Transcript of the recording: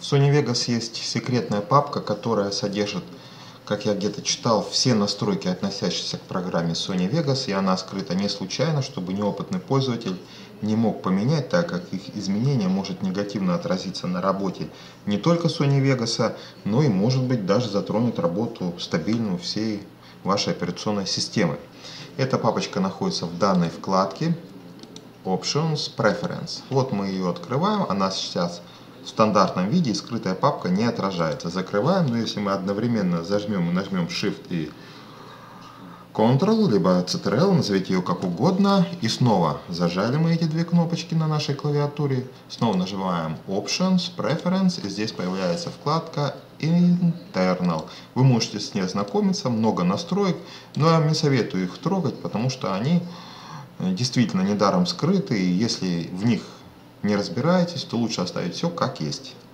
Sony Vegas есть секретная папка, которая содержит, как я где-то читал, все настройки, относящиеся к программе Sony Vegas, и она скрыта не случайно, чтобы неопытный пользователь не мог поменять, так как их изменение может негативно отразиться на работе не только Sony Vegas, но и, может быть, даже затронуть работу стабильную всей вашей операционной системы. Эта папочка находится в данной вкладке Options Preference. Вот мы ее открываем, она сейчас в стандартном виде, и скрытая папка не отражается. Закрываем, но если мы одновременно зажмем и нажмем Shift и Ctrl, либо Ctrl, назовите ее как угодно, и снова зажали мы эти две кнопочки на нашей клавиатуре, снова нажимаем Options, Preference, и здесь появляется вкладка Internal. Вы можете с ней ознакомиться, много настроек, но я не советую их трогать, потому что они действительно недаром скрыты, и если в них не разбираетесь, то лучше оставить все как есть.